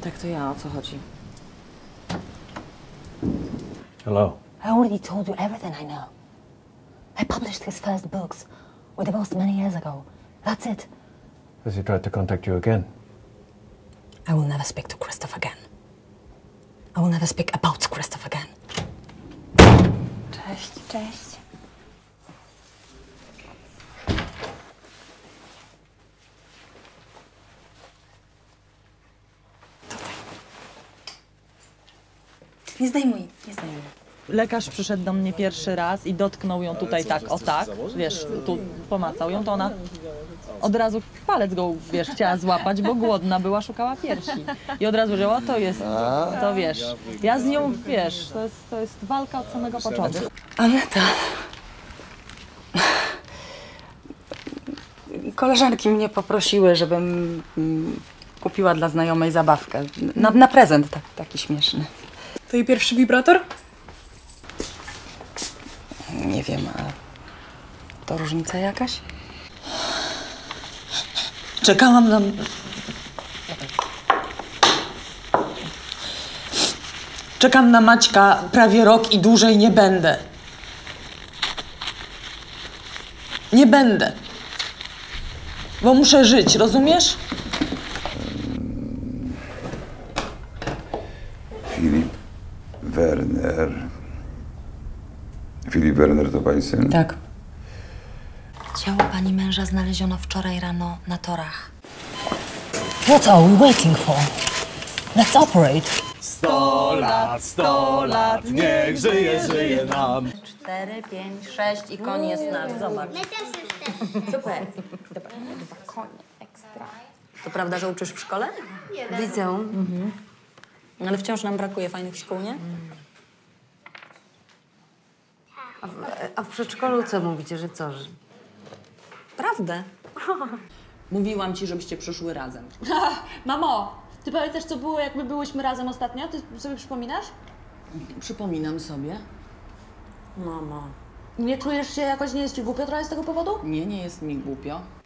Tak, to ja. O co chodzi? Hello. I already told you everything I know. I published his first books. We divorced many years ago. That's it. Has he tried to contact you again? I will never speak to Christoph again. I will never speak about Christoph again. Cześć, cześć. Nie zdejmuj, nie zdejmuj. Lekarz przyszedł do mnie pierwszy raz i dotknął ją tutaj tak, o tak, wiesz, tu pomacał ją, to ona od razu w palec go, wiesz, chciała złapać, bo głodna była, szukała piersi. I od razu wzięła, to jest, to wiesz, ja z nią, wiesz, to jest walka od samego początku. Aneta. Koleżanki mnie poprosiły, żebym kupiła dla znajomej zabawkę. Na prezent taki śmieszny. To jej pierwszy wibrator? Nie wiem, a to różnica jakaś? Czekałam na... Czekam na Maćka prawie rok i dłużej nie będę. Nie będę. Bo muszę żyć, rozumiesz? Filip Werner. Filip Werner to pani syn? Tak. Ciało pani męża znaleziono wczoraj rano na torach. What are we waiting for? Let's operate. 100 lat, niech żyje, żyje nam. 4, 5, 6 i koń jest nasz. Zobacz. Super. Dobra, 2 konie. Ekstra. To prawda, że uczysz w szkole? Widzę. Ale wciąż nam brakuje fajnych szkół, nie? A w przedszkolu co mówicie, że co? Prawdę. Mówiłam ci, żebyście przyszły razem. Mamo, ty pamiętasz, co było, jak my byłyśmy razem ostatnio? Ty sobie przypominasz? Przypominam sobie. Mama. Nie czujesz się jakoś, nie jest ci głupio trochę z tego powodu? Nie jest mi głupio.